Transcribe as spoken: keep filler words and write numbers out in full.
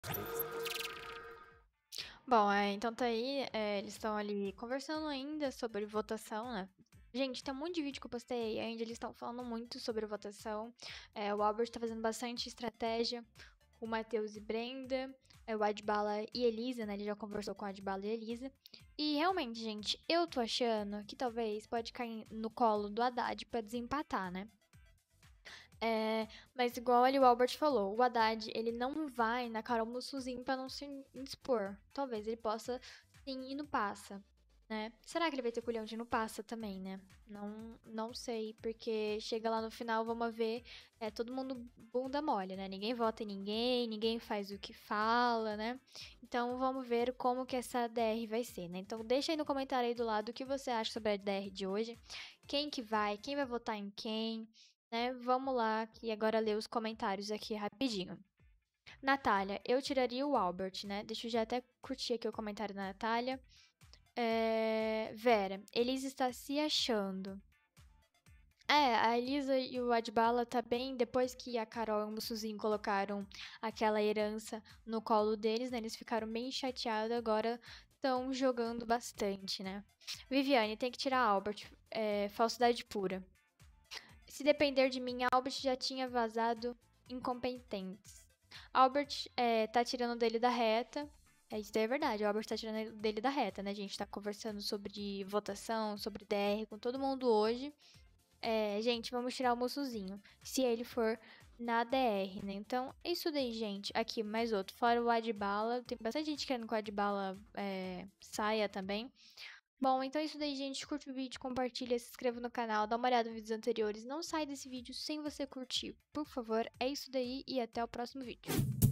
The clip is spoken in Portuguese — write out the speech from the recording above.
Bom, é, então tá aí, é, eles estão ali conversando ainda sobre votação, né? Gente, tem um monte de vídeo que eu postei ainda, eles estão falando muito sobre votação. É, o Albert tá fazendo bastante estratégia, o Matheus e Brenda, é, o Adbala e Elisa, né? Ele já conversou com o Adbala e Elisa. E realmente, gente, eu tô achando que talvez pode cair no colo do Haddad pra desempatar, né? É, mas igual ali o Albert falou, o Haddad, ele não vai na Carol Mussuzinho pra não se expor. Talvez ele possa sim ir no Passa, né? Será que ele vai ter culhão de ir no Passa também, né? Não, não sei, porque chega lá no final, vamos ver, é todo mundo bunda mole, né? Ninguém vota em ninguém, ninguém faz o que fala, né? Então vamos ver como que essa D R vai ser, né? Então deixa aí no comentário aí do lado o que você acha sobre a D R de hoje. Quem que vai, quem vai votar em quem, né? Vamos lá, que agora ler os comentários aqui rapidinho. Natália, eu tiraria o Albert, né? Deixa eu já até curtir aqui o comentário da Natália. É... Vera, Elisa está se achando. É, a Elisa e o Adbala tá bem depois que a Carol e o Mussuzinho colocaram aquela herança no colo deles, né? Eles ficaram bem chateados, agora estão jogando bastante, né? Viviane, tem que tirar Albert, é, falsidade pura. Se depender de mim, Albert já tinha vazado incompetentes. Albert é, tá tirando dele da reta. É, isso daí é verdade, o Albert tá tirando dele da reta, né? A gente tá conversando sobre votação, sobre D R com todo mundo hoje. É, gente, vamos tirar o moçozinho, se ele for na D R, né? Então, é isso daí, gente. Aqui, mais outro. Fora o Adbala, tem bastante gente querendo que o Adbala é, saia também. Bom, então é isso daí, gente. Curte o vídeo, compartilha, se inscreva no canal, dá uma olhada nos vídeos anteriores. Não sai desse vídeo sem você curtir, por favor. É isso daí e até o próximo vídeo.